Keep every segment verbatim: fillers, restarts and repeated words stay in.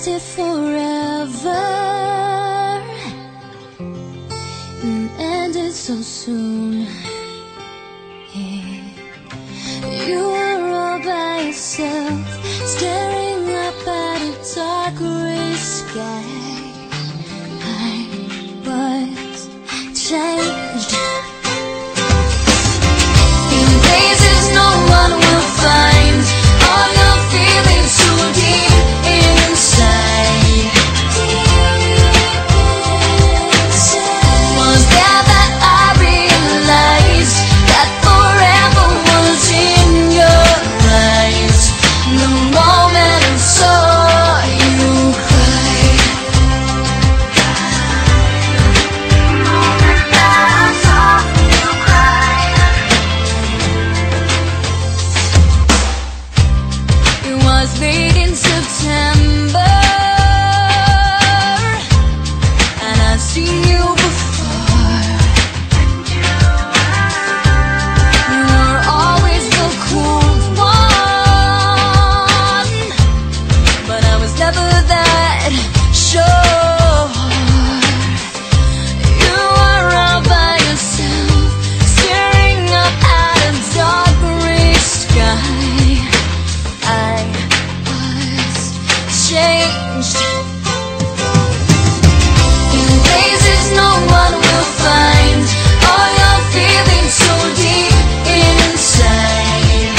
lasted forever and ended so soon. Yeah. You were all by yourself, staring up at a dark gray sky. I was changed in places no one will find. All your feelings so deep inside. Was there that I realized that forever was in your eyes? The moment I saw you cry, the moment that I saw you cry. It was late in September, and I've seen you before. You were always the cool one, but I was never that sure. You were all by yourself, staring up at a dark gray sky. I was changed in places no one will find. All your feelings so deep inside.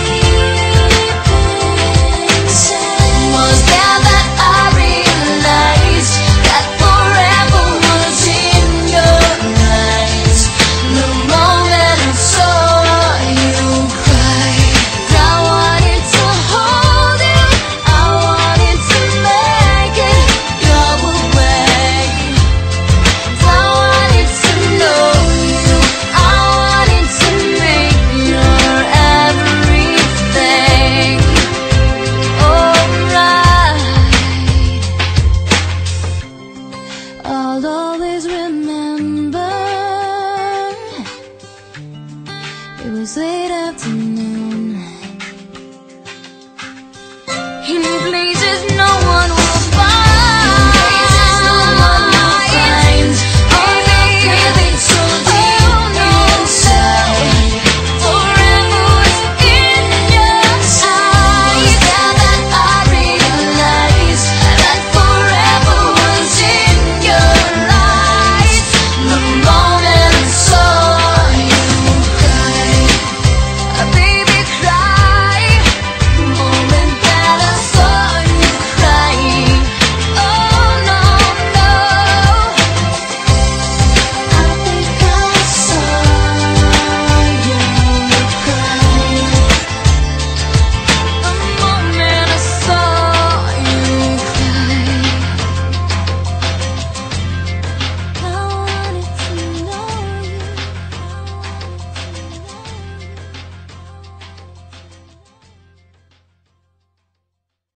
Was there that I realized that forever was in your eyes? The moment I saw you cry, I wanted to hold you, I wanted to make it your way. I wanted to know you, I wanted to make your everything alright. I'll always remember it was late afternoon in places